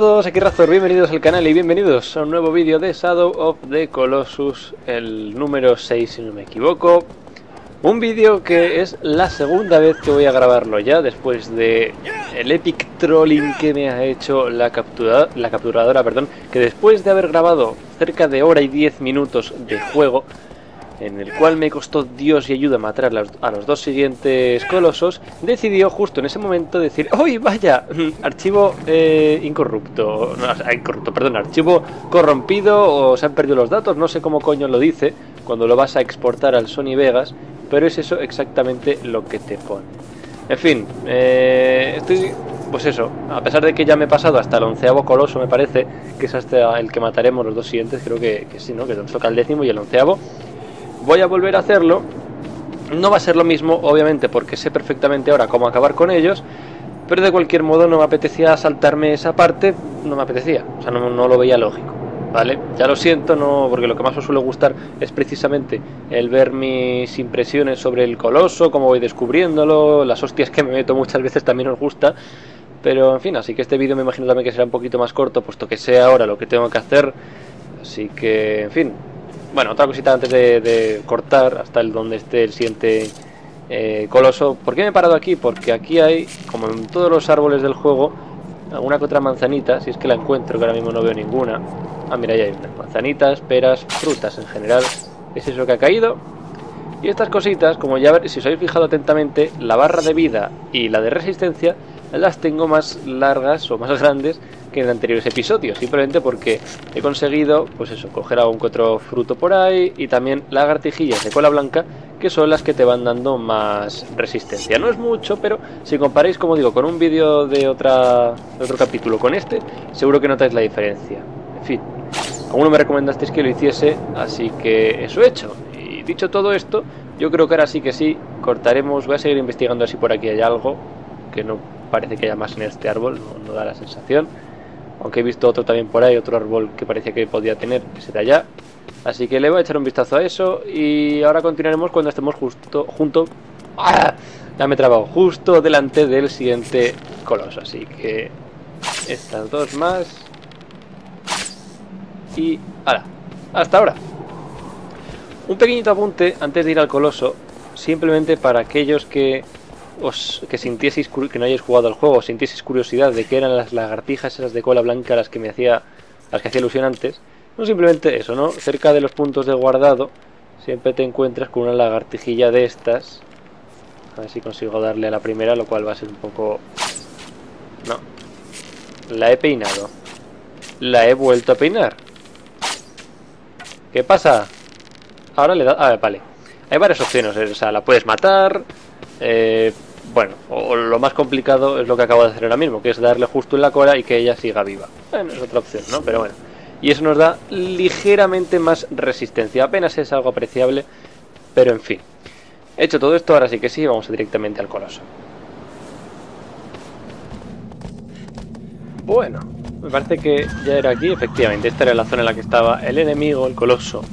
todos, aquí Razor, bienvenidos al canal y bienvenidos a un nuevo vídeo de Shadow of the Colossus, el número 6 si no me equivoco. Un vídeo que es la segunda vez que voy a grabarlo ya, después de el epic trolling que me ha hecho la capturadora, que después de haber grabado cerca de hora y 10 minutos de juego, en el cual me costó Dios y ayuda matar a los dos siguientes colosos, decidió justo en ese momento decir: ¡uy, vaya! Archivo incorrupto, perdón, archivo corrompido, o se han perdido los datos, no sé cómo coño lo dice cuando lo vas a exportar al Sony Vegas, pero es eso exactamente lo que te pone. En fin, estoy, pues eso, a pesar de que ya me he pasado hasta el 11º coloso, me parece, que es hasta el que mataremos los dos siguientes, creo que sí, ¿no? Que nos toca el 10º y el 11º. Voy a volver a hacerlo. No va a ser lo mismo, obviamente, porque sé perfectamente ahora cómo acabar con ellos, pero de cualquier modo no me apetecía saltarme esa parte, no me apetecía, o sea, no lo veía lógico, ¿vale? Ya lo siento, no, porque lo que más os suele gustar es precisamente el ver mis impresiones sobre el coloso, cómo voy descubriéndolo, las hostias que me meto muchas veces también os gusta, pero en fin, así que este vídeo me imagino también que será un poquito más corto, puesto que sé ahora lo que tengo que hacer, así que, en fin. Bueno, otra cosita antes de cortar hasta el donde esté el siguiente coloso. ¿Por qué me he parado aquí? Porque aquí hay, como en todos los árboles del juego, alguna que otra manzanita, si es que la encuentro, que ahora mismo no veo ninguna. Ah, mira, ya hay unas manzanitas, peras, frutas en general. Es eso que ha caído. Y estas cositas, como ya si os habéis fijado atentamente, la barra de vida y la de resistencia las tengo más largas o más grandes que en anteriores episodios, simplemente porque he conseguido, pues eso, coger algún que otro fruto por ahí, y también lagartijillas de cola blanca, que son las que te van dando más resistencia. No es mucho, pero si comparáis, como digo, con un vídeo de otro capítulo con este, seguro que notáis la diferencia. En fin, alguno me recomendasteis que lo hiciese, así que eso he hecho. Y dicho todo esto, yo creo que ahora sí que sí, cortaremos. Voy a seguir investigando si por aquí hay algo, que no parece que haya más en este árbol, no da la sensación. Aunque he visto otro también por ahí, otro árbol que parecía que podía tener, ese de allá. Así que le voy a echar un vistazo a eso. Y ahora continuaremos cuando estemos ¡ah! Ya me he trabado, justo delante del siguiente coloso. Así que estas dos más. Y ¡hala! Hasta ahora. Un pequeñito apunte antes de ir al coloso, simplemente para aquellos que sintieseis, que no hayáis jugado al juego, sintieseis curiosidad de qué eran las lagartijas esas de cola blanca las que hacía ilusión antes. No simplemente eso, ¿no? Cerca de los puntos de guardado siempre te encuentras con una lagartijilla de estas. A ver si consigo darle a la primera, lo cual va a ser un poco... No. La he peinado. La he vuelto a peinar. ¿Qué pasa? Ahora le da... Ah, vale. Hay varias opciones, o sea, la puedes matar... bueno, o lo más complicado es lo que acabo de hacer ahora mismo, que es darle justo en la cola y que ella siga viva. Bueno, es otra opción, ¿no? Pero bueno. Y eso nos da ligeramente más resistencia. Apenas es algo apreciable, pero en fin. Hecho todo esto, ahora sí que sí, vamos directamente al coloso. Bueno, me parece que ya era aquí, efectivamente. Esta era la zona en la que estaba el enemigo, el coloso.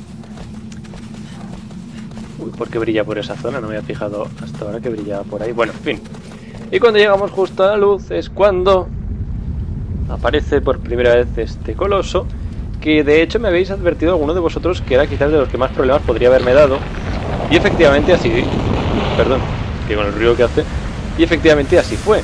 Uy, ¿por qué brilla por esa zona? No me había fijado hasta ahora que brillaba por ahí. Bueno, en fin. Y cuando llegamos justo a la luz es cuando aparece por primera vez este coloso, que de hecho me habéis advertido alguno de vosotros que era quizás de los que más problemas podría haberme dado. Y efectivamente así... Perdón, que con el ruido que hace... Y efectivamente así fue.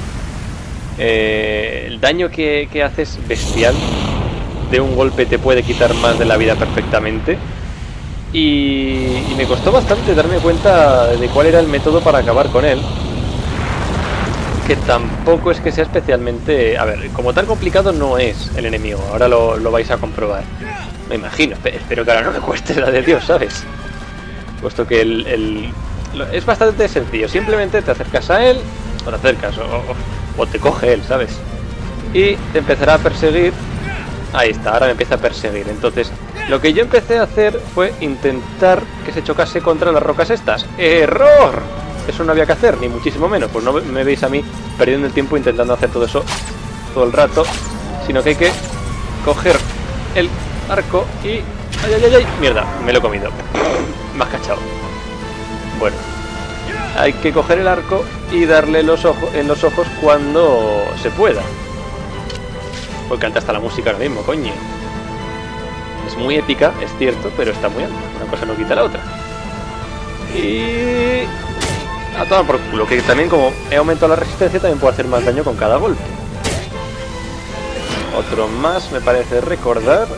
El daño que hace es bestial. De un golpe te puede quitar más de la vida perfectamente. Y me costó bastante darme cuenta de cuál era el método para acabar con él, que tampoco es que sea especialmente... A ver, como tan complicado no es el enemigo, ahora lo vais a comprobar. Me imagino, espero que ahora no me cueste la de Dios, ¿sabes? Puesto que es bastante sencillo, simplemente te acercas a él, o te acercas, o te coge él, ¿sabes? Y te empezará a perseguir. Ahí está, ahora me empieza a perseguir, entonces... Lo que yo empecé a hacer fue intentar que se chocase contra las rocas estas. ¡Error! Eso no había que hacer, ni muchísimo menos. Pues no me veis a mí perdiendo el tiempo intentando hacer todo eso todo el rato, sino que hay que coger el arco y... ¡Ay, ay, ay, ay! ¡Mierda! Me lo he comido. Me has cachado. Bueno. Hay que coger el arco y darle en los ojos cuando se pueda. Porque alta está la música ahora mismo, coño. Es muy épica, es cierto, pero está muy alta. Una cosa no quita la otra. Y... a tomar por culo, que también como he aumentado la resistencia también puedo hacer más daño con cada golpe. Otro más, me parece recordar.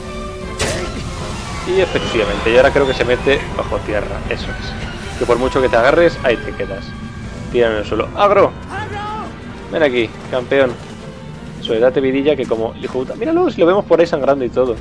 Y efectivamente, y ahora creo que se mete bajo tierra, eso es. Que por mucho que te agarres, ahí te quedas. Tira en el suelo. ¡Agro! Ven aquí, campeón. Soledad vidilla que como hijo puta. Míralo, si lo vemos por ahí sangrando y todo.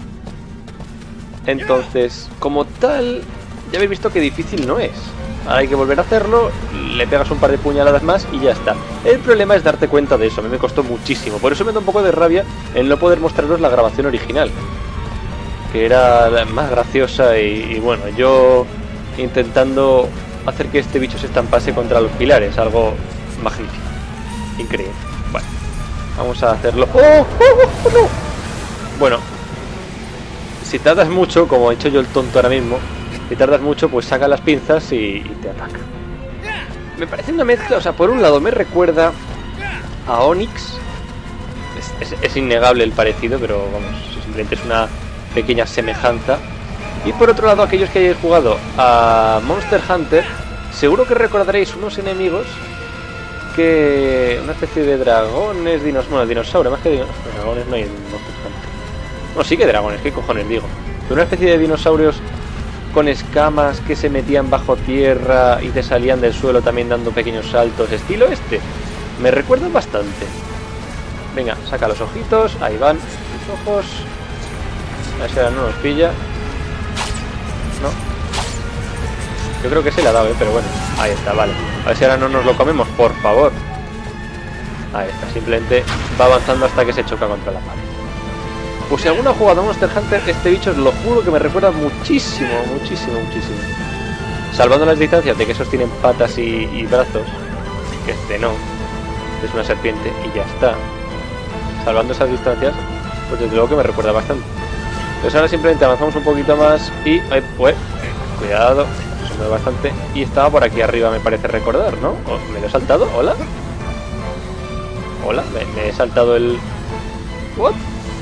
Entonces, como tal, ya habéis visto que difícil no es. Ahora hay que volver a hacerlo, le pegas un par de puñaladas más y ya está. El problema es darte cuenta de eso, a mí me costó muchísimo. Por eso me da un poco de rabia el no poder mostraros la grabación original, que era la más graciosa y bueno, yo intentando hacer que este bicho se estampase contra los pilares, algo magnífico, increíble. Bueno, vamos a hacerlo. ¡Oh! ¡Oh! ¡Oh! ¡No! Bueno, si tardas mucho, como he hecho yo el tonto ahora mismo, si tardas mucho, pues saca las pinzas y te ataca. Me parece una mezcla, o sea, por un lado me recuerda a Onyx. Es innegable el parecido, pero vamos, simplemente es una pequeña semejanza. Y por otro lado, aquellos que hayáis jugado a Monster Hunter, seguro que recordaréis unos enemigos que... una especie de dragones, bueno, dinosaurios, más que dragones no hay en Monster Hunter. No, sí que dragones, ¿qué cojones digo? Pero una especie de dinosaurios con escamas que se metían bajo tierra y te salían del suelo también dando pequeños saltos, estilo este. Me recuerda bastante. Venga, saca los ojitos, ahí van los ojos. A ver si ahora no nos pilla. No. Yo creo que se le ha dado, pero bueno. Ahí está, vale. A ver si ahora no nos lo comemos, por favor. Ahí está, simplemente va avanzando hasta que se choca contra la pared. Pues si alguno ha jugado a Monster Hunter, este bicho os lo juro que me recuerda muchísimo, muchísimo, muchísimo. Salvando las distancias de que esos tienen patas y brazos, que este no, es una serpiente y ya está. Salvando esas distancias, pues desde luego que me recuerda bastante. Entonces ahora simplemente avanzamos un poquito más y... pues, cuidado, se mueve bastante. Y estaba por aquí arriba, me parece recordar, ¿no? ¿Me lo he saltado? ¿Hola? ¿Hola? ¿Me he saltado el...? ¿What?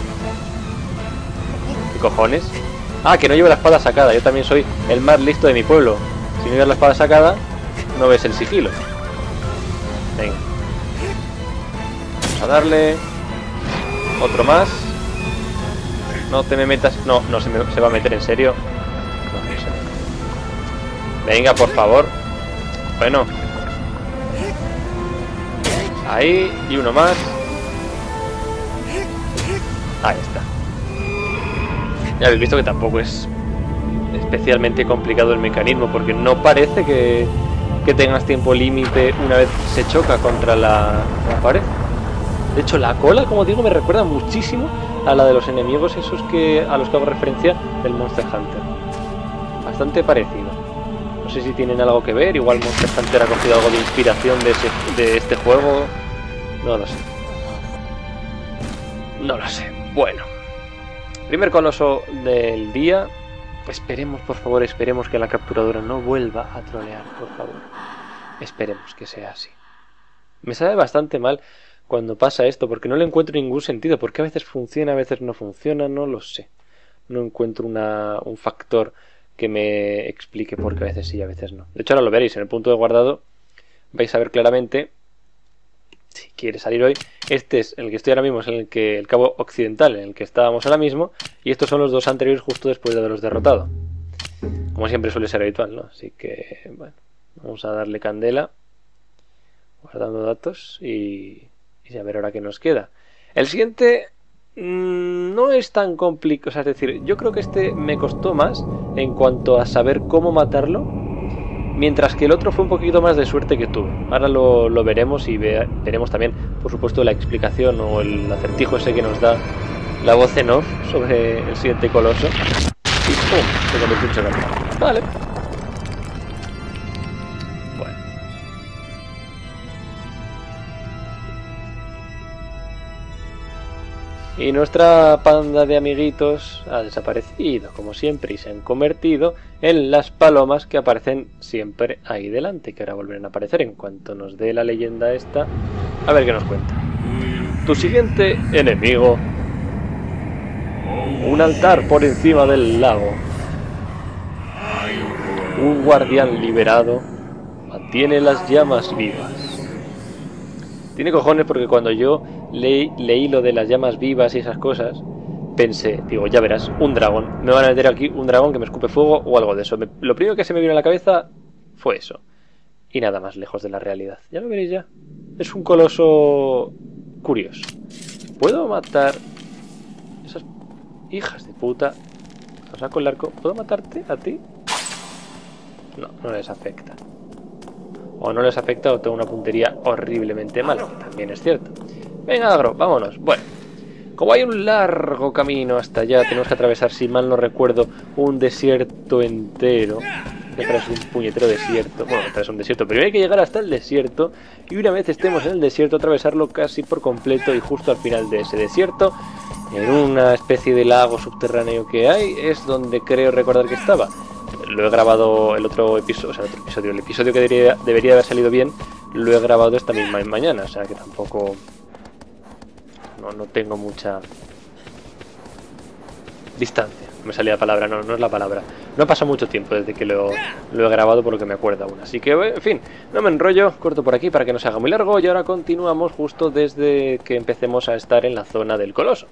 Cojones. Ah, que no llevo la espada sacada. Yo también soy el más listo de mi pueblo. Si no llevas la espada sacada, no ves el sigilo. Venga. Vamos a darle. Otro más. No te me metas. No, no se va a meter en serio. No, no sé. Venga, por favor. Bueno. Ahí. Y uno más. Ahí está. Ya habéis visto que tampoco es especialmente complicado el mecanismo, porque no parece que tengas tiempo límite una vez se choca contra la pared. De hecho, la cola, como digo, me recuerda muchísimo a la de los enemigos esos a los que hago referencia del Monster Hunter. Bastante parecido. No sé si tienen algo que ver, igual Monster Hunter ha cogido algo de inspiración de este juego. No lo sé. No lo sé. Bueno. Primer coloso del día. Esperemos, por favor, esperemos que la capturadora no vuelva a trolear, por favor. Esperemos que sea así. Me sabe bastante mal cuando pasa esto, porque no le encuentro ningún sentido, porque a veces funciona, a veces no funciona, no lo sé. No encuentro un factor que me explique por qué a veces sí y a veces no. De hecho, ahora lo veréis, en el punto de guardado vais a ver claramente, si quiere salir hoy, este es el que estoy ahora mismo, es el cabo occidental, en el que estábamos ahora mismo, y estos son los dos anteriores justo después de haberlos derrotado. Como siempre suele ser habitual, ¿no? Así que, bueno, vamos a darle candela, guardando datos, y a ver ahora qué nos queda. El siguiente no es tan complicado, o sea, es decir, yo creo que este me costó más en cuanto a saber cómo matarlo, mientras que el otro fue un poquito más de suerte que tuve. Ahora lo veremos y veremos también, por supuesto, la explicación o el acertijo ese que nos da la voz en off sobre el siguiente coloso. Y ¡pum! Se convirtió en chocolate. Vale. Bueno. Y nuestra panda de amiguitos ha desaparecido, como siempre, y se han convertido en las palomas que aparecen siempre ahí delante, que ahora volverán a aparecer en cuanto nos dé la leyenda esta. A ver qué nos cuenta. tu siguiente enemigo. Un altar por encima del lago. Un guardián liberado mantiene las llamas vivas. Tiene cojones porque cuando yo leí lo de las llamas vivas y esas cosas, pensé, digo, ya verás, un dragón. Me van a meter aquí un dragón que me escupe fuego o algo de eso. Lo primero que se me vino a la cabeza fue eso. Y nada más lejos de la realidad. Ya lo veréis ya. Es un coloso curioso. ¿Puedo matar esas hijas de puta? Os saco el arco. ¿Puedo matarte a ti? No, no les afecta. O no les afecta o tengo una puntería horriblemente mala. También es cierto. Venga, Agro, vámonos. Bueno, como hay un largo camino hasta allá, tenemos que atravesar, si mal no recuerdo, un desierto entero. Que es un puñetero desierto. Bueno, es un desierto. Pero hay que llegar hasta el desierto. Y una vez estemos en el desierto, atravesarlo casi por completo. Y justo al final de ese desierto, en una especie de lago subterráneo que hay, es donde creo recordar que estaba. Lo he grabado el otro episodio, o sea, el episodio que debería haber salido bien, lo he grabado esta misma mañana, o sea que tampoco no tengo mucha distancia. Me salía la palabra, no es la palabra. No ha pasado mucho tiempo desde que lo he grabado, por lo que me acuerdo aún. Así que, en fin, no me enrollo, corto por aquí para que no se haga muy largo. Y ahora continuamos justo desde que empecemos a estar en la zona del coloso.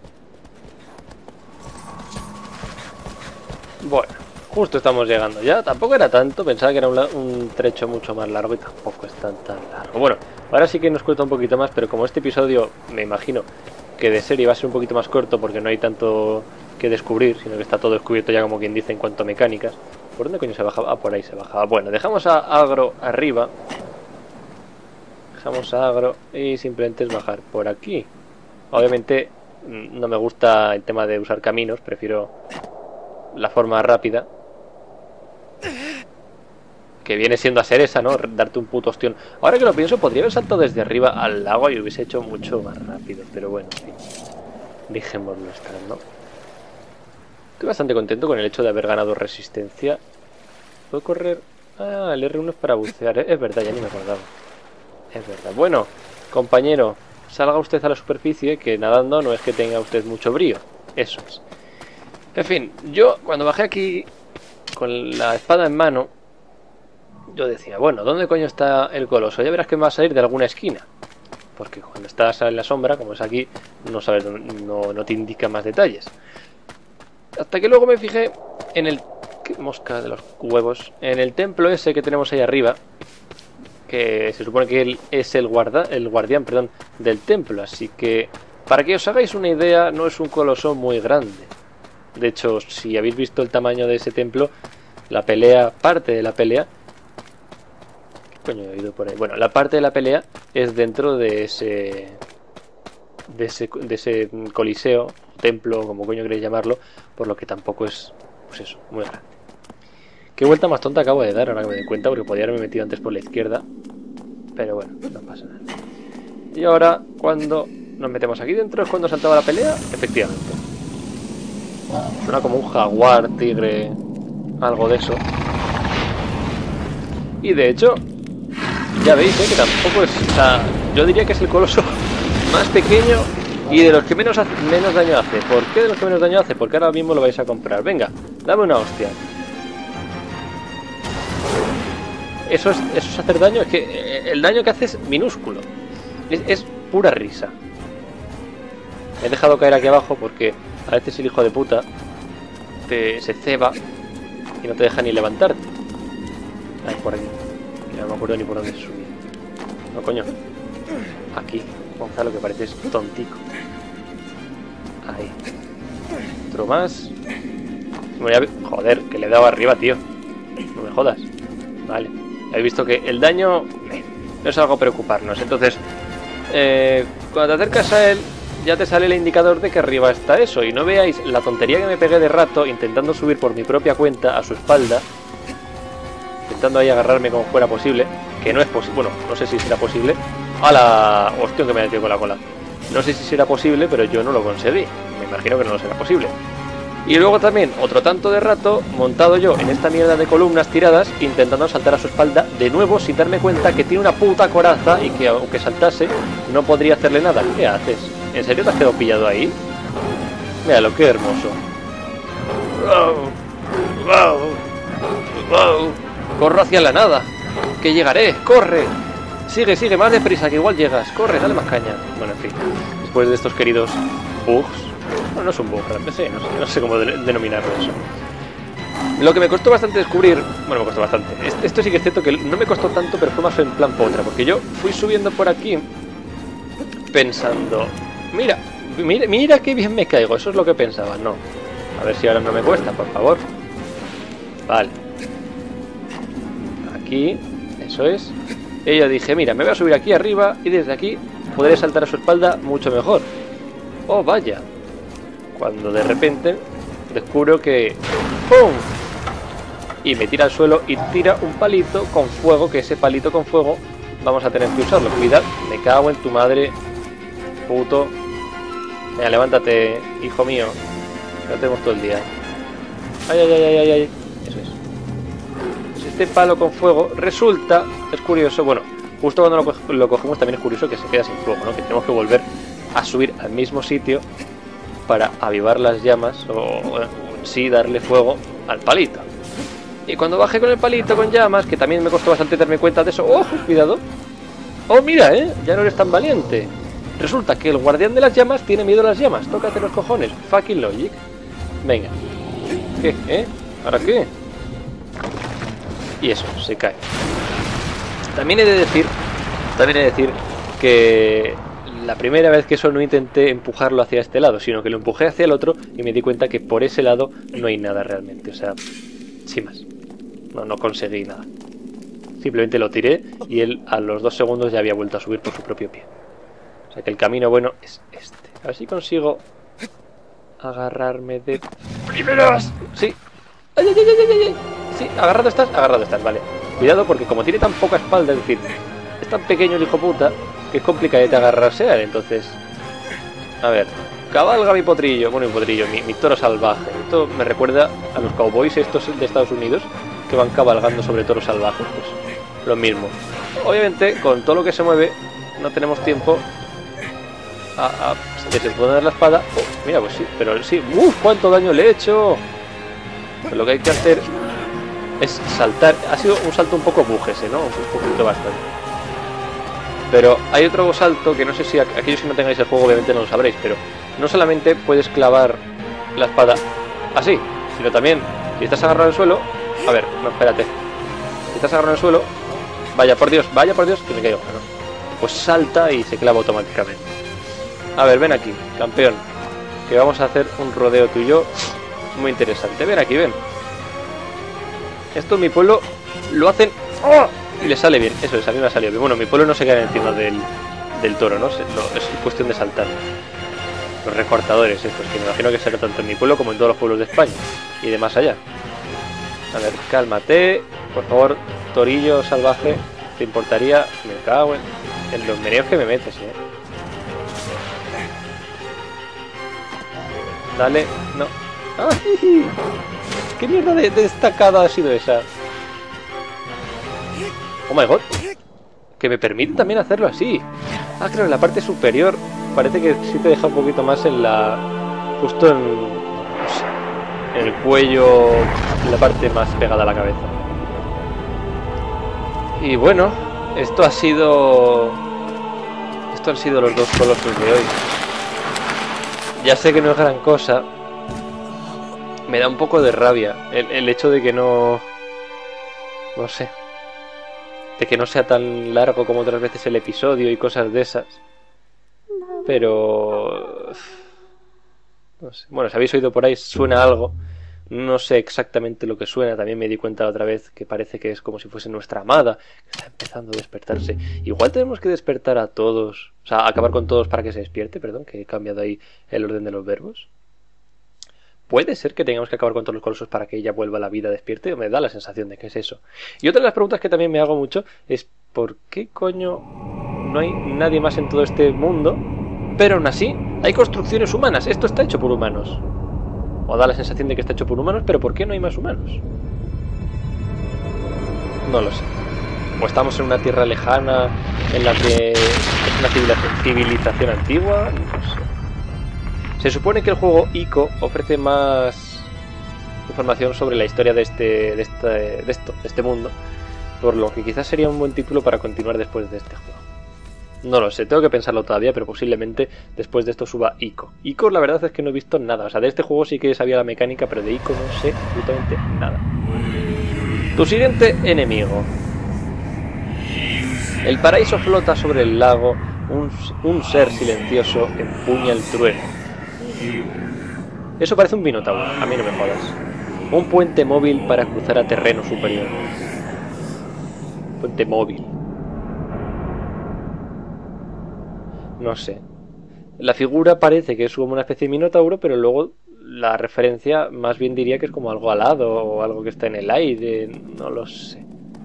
Bueno, justo estamos llegando ya. Tampoco era tanto, pensaba que era un trecho mucho más largo y tampoco es tan largo. Bueno, ahora sí que nos cuesta un poquito más, pero como este episodio me imagino que de serie va a ser un poquito más corto porque no hay tanto que descubrir, sino que está todo descubierto ya, como quien dice, en cuanto a mecánicas. ¿Por dónde coño se bajaba? Ah, por ahí se bajaba. Bueno, dejamos a Agro arriba. Dejamos a Agro y simplemente es bajar por aquí. Obviamente no me gusta el tema de usar caminos, prefiero la forma rápida, que viene siendo hacer esa, ¿no? Darte un puto ostión. Ahora que lo pienso, podría haber saltado desde arriba al lago y hubiese hecho mucho más rápido, pero bueno, en fin, dejémoslo estar, ¿no? Estoy bastante contento con el hecho de haber ganado resistencia. ¿Puedo correr? Ah, el R1 es para bucear, ¿eh? Es verdad, ya ni me acordaba. Es verdad. Bueno, compañero, salga usted a la superficie, que nadando no es que tenga usted mucho brío. Eso es. En fin, yo cuando bajé aquí con la espada en mano, yo decía, bueno, ¿dónde coño está el coloso? Ya verás que me va a salir de alguna esquina. Porque cuando estás en la sombra, como es aquí, no sabes, no te indica más detalles. Hasta que luego me fijé en el... ¿Qué mosca de los huevos? En el templo ese que tenemos ahí arriba, que se supone que él es el guardián, perdón, del templo. Así que, para que os hagáis una idea, no es un coloso muy grande. De hecho, si habéis visto el tamaño de ese templo, la pelea, parte de la pelea... ¿Qué coño he oído por ahí? Bueno, la parte de la pelea es dentro de ese coliseo, templo, como coño queréis llamarlo, por lo que tampoco es, pues eso, muy grande. Qué vuelta más tonta acabo de dar ahora que me doy cuenta, porque podría haberme metido antes por la izquierda, pero bueno, no pasa nada. Y ahora, cuando nos metemos aquí dentro, es cuando saltaba la pelea, efectivamente. Suena como un jaguar, tigre, algo de eso. Y de hecho, ya veis, que tampoco es... O sea, yo diría que es el coloso más pequeño y de los que menos daño hace. ¿Por qué de los que menos daño hace? Porque ahora mismo lo vais a comprar. Venga, dame una hostia. Eso es hacer daño. Es que el daño que hace es minúsculo. Es pura risa. Me he dejado caer aquí abajo porque a veces el hijo de puta se ceba y no te deja ni levantarte. Ahí, por aquí. Que no me acuerdo ni por dónde subir. No, coño. Aquí. Gonzalo, que pareces tontico. Ahí. Otro más. Joder, que le he dado arriba, tío. No me jodas. Vale. He visto que el daño no es algo a preocuparnos. Entonces, cuando te acercas a él, ya te sale el indicador de que arriba está eso. Y no veáis la tontería que me pegué de rato intentando subir por mi propia cuenta a su espalda. Intentando ahí agarrarme como fuera posible. Que no es posible. Bueno, no sé si será posible. ¡Hala! Hostia, que me ha metido con la cola. No sé si será posible, pero yo no lo conseguí. Me imagino que no lo será posible. Y luego también, otro tanto de rato, montado yo en esta mierda de columnas tiradas, intentando saltar a su espalda de nuevo, sin darme cuenta que tiene una puta coraza y que aunque saltase, no podría hacerle nada. ¿Qué haces? ¿En serio te has quedado pillado ahí? Míralo, qué hermoso. ¡Wow! ¡Wow! ¡Wow! Corro hacia la nada. Que llegaré. ¡Corre! Sigue, sigue, más deprisa, que igual llegas. Corre, dale más caña. Bueno, en fin. Después de estos queridos bugs. Bueno, no es un bug, realmente, no sé cómo denominarlo eso. Lo que me costó bastante descubrir... Bueno, me costó bastante. Esto sí que es cierto que no me costó tanto, pero fue más en plan potra. Porque yo fui subiendo por aquí pensando... Mira qué bien me caigo. Eso es lo que pensaba. No. A ver si ahora no me cuesta, por favor. Vale. Aquí. Eso es. Y yo dije, mira, me voy a subir aquí arriba y desde aquí podré saltar a su espalda mucho mejor. Oh, vaya. Cuando de repente descubro que... ¡pum! Y me tira al suelo y tira un palito con fuego, que ese palito con fuego vamos a tener que usarlo. Cuidado, me cago en tu madre, puto. Venga, levántate, hijo mío. Ya tenemos todo el día. Ay, ay, ay, ay, ay, ay. Eso es. Pues este palo con fuego resulta, es curioso, bueno, justo cuando lo cogemos también es curioso que se queda sin fuego, ¿no? Que tenemos que volver a subir al mismo sitio para avivar las llamas o sí darle fuego al palito. Y cuando bajé con el palito con llamas, que también me costó bastante darme cuenta de eso, ¡oh, cuidado! ¡Oh, mira, ya no eres tan valiente! Resulta que el guardián de las llamas tiene miedo a las llamas. Tócate los cojones, fucking logic. Venga. ¿Qué? ¿Ahora qué? Y eso, se cae. También he de decir que la primera vez que eso no intenté empujarlo hacia este lado, sino que lo empujé hacia el otro y me di cuenta que por ese lado no hay nada realmente. O sea, sin más. No conseguí nada. Simplemente lo tiré y él a los 2 segundos ya había vuelto a subir por su propio pie. O sea que el camino bueno es este. A ver si consigo agarrarme de primeras. Sí. ¡Ay, ay, ay, ay, ay! Sí, agarrado estás, vale. Cuidado porque como tiene tan poca espalda, es decir, es tan pequeño el hijo puta, que es complicado de agarrarse a él, entonces... A ver, cabalga mi potrillo, bueno, mi toro salvaje. Esto me recuerda a los cowboys estos de Estados Unidos, que van cabalgando sobre toros salvajes, pues lo mismo. Obviamente, con todo lo que se mueve, no tenemos tiempo a que se pueda dar la espada. Oh, mira, pues sí, pero sí. ¡Uf! ¡Cuánto daño le he hecho! Pues lo que hay que hacer es saltar. Ha sido un salto un poco bújese, ¿no? Un poquito bastante. Pero hay otro salto que no sé si aquellos que no tengáis el juego obviamente no lo sabréis, pero no solamente puedes clavar la espada así, sino también si estás agarrado al suelo. A ver, no, espérate. Si estás agarrado al suelo, vaya por Dios, que me caigo, ¿no? Pues salta y se clava automáticamente. A ver, ven aquí, campeón, que vamos a hacer un rodeo tú y yo muy interesante. Ven aquí, ven. Esto en mi pueblo lo hacen... ¡Oh! Y le sale bien, eso es, a mí me ha salido bien. Bueno, mi pueblo no se queda encima del toro, ¿no? Es cuestión de saltar. Los recortadores estos, que me imagino que será tanto en mi pueblo como en todos los pueblos de España y de más allá. A ver, cálmate, por favor, torillo salvaje. ¿Te importaría? Me cago en los meneos que me metes, Dale, no. ¡Ay! ¿Qué mierda de destacada ha sido esa? Oh my god. Que me permite también hacerlo así. Ah, claro, en la parte superior parece que sí te deja un poquito más en la... Justo en el cuello, en la parte más pegada a la cabeza. Y bueno, esto han sido los 2 colosos de hoy. Ya sé que no es gran cosa. Me da un poco de rabia el hecho de que no sé, de que no sea tan largo como otras veces el episodio y cosas de esas. Pero no sé. Bueno, si habéis oído por ahí suena algo. No sé exactamente lo que suena. También me di cuenta la otra vez que parece que es como si fuese nuestra amada, que está empezando a despertarse. Igual tenemos que despertar a todos, o sea, acabar con todos para que se despierte. Perdón, que he cambiado ahí el orden de los verbos. ¿Puede ser que tengamos que acabar con todos los colosos para que ella vuelva a la vida, despierte? Me da la sensación de que es eso. Y otra de las preguntas que también me hago mucho es ¿por qué coño no hay nadie más en todo este mundo? Pero aún así hay construcciones humanas. Esto está hecho por humanos. O da la sensación de que está hecho por humanos, pero ¿por qué no hay más humanos? No lo sé. O estamos en una tierra lejana en la que es una civilización antigua. No sé. Se supone que el juego Ico ofrece más información sobre la historia de este mundo, por lo que quizás sería un buen título para continuar después de este juego. No lo sé, tengo que pensarlo todavía, pero posiblemente después de esto suba Ico. Ico la verdad es que no he visto nada, o sea, de este juego sí que sabía la mecánica, pero de Ico no sé absolutamente nada. Tu siguiente enemigo. El paraíso flota sobre el lago, un ser silencioso empuña el trueno. Eso parece un minotauro, a mí no me jodas. Un puente móvil para cruzar a terreno superior. Puente móvil. No sé. La figura parece que es como una especie de minotauro, pero luego la referencia más bien diría que es como algo alado o algo que está en el aire. No lo sé.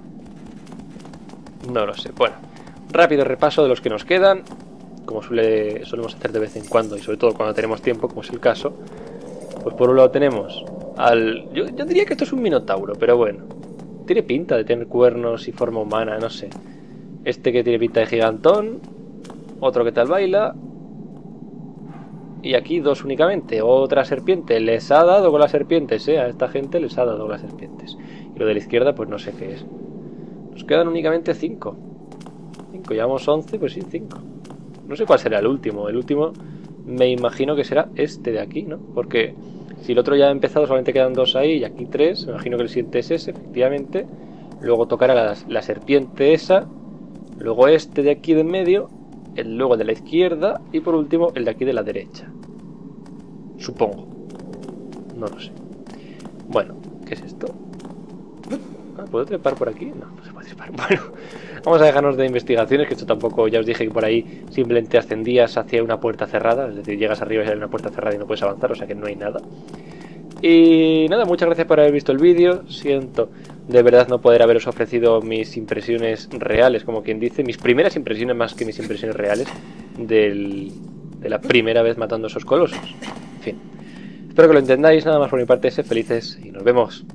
No lo sé. Bueno, rápido repaso de los que nos quedan, como solemos hacer de vez en cuando y sobre todo cuando tenemos tiempo, como es el caso. Pues por un lado tenemos al... Yo diría que esto es un minotauro, pero bueno. Tiene pinta de tener cuernos y forma humana, no sé. Este que tiene pinta de gigantón. Otro que tal baila. Y aquí dos únicamente. Otra serpiente. Les ha dado con las serpientes, a esta gente les ha dado con las serpientes. Y lo de la izquierda pues no sé qué es. Nos quedan únicamente 5. 5, llevamos 11, pues sí, 5. No sé cuál será el último. El último me imagino que será este de aquí, ¿no? Porque si el otro ya ha empezado, solamente quedan 2 ahí y aquí 3. Me imagino que el siguiente es ese, efectivamente. Luego tocará la serpiente esa. Luego este de aquí de en medio. Luego de la izquierda. Y por último el de aquí de la derecha. Supongo. No lo sé. Bueno, ¿qué es esto? ¿Puedo trepar por aquí? No, no se puede trepar. Bueno, vamos a dejarnos de investigaciones, que esto tampoco, ya os dije que por ahí simplemente ascendías hacia una puerta cerrada, es decir, llegas arriba y hay una puerta cerrada y no puedes avanzar, o sea que no hay nada. Y nada, muchas gracias por haber visto el vídeo. Siento de verdad no poder haberos ofrecido mis impresiones reales, como quien dice, mis primeras impresiones más que mis impresiones reales de la primera vez matando a esos colosos. En fin, espero que lo entendáis. Nada más por mi parte, sed felices y nos vemos.